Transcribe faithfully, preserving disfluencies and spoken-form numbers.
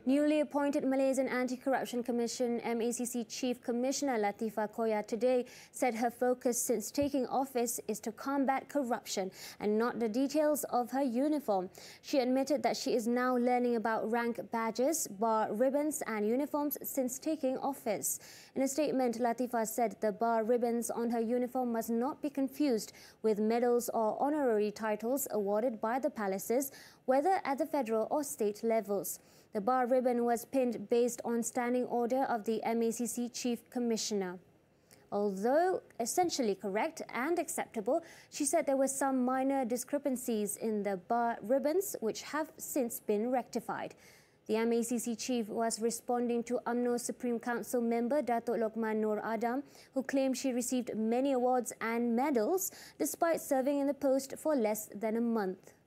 Newly appointed Malaysian Anti-Corruption Commission M A C C Chief Commissioner Latheefa Koya today said her focus since taking office is to combat corruption and not the details of her uniform. She admitted that she is now learning about rank badges, bar ribbons and uniforms since taking office. In a statement, Latheefa said the bar ribbons on her uniform must not be confused with medals or honorary titles awarded by the palaces, whether at the federal or state levels. The bar ribbon was pinned based on standing order of the M A C C Chief Commissioner. Although essentially correct and acceptable, she said there were some minor discrepancies in the bar ribbons which have since been rectified. The M A C C chief was responding to U M N O Supreme Council member Datuk Lokman Nur Adam, who claimed she received many awards and medals despite serving in the post for less than a month.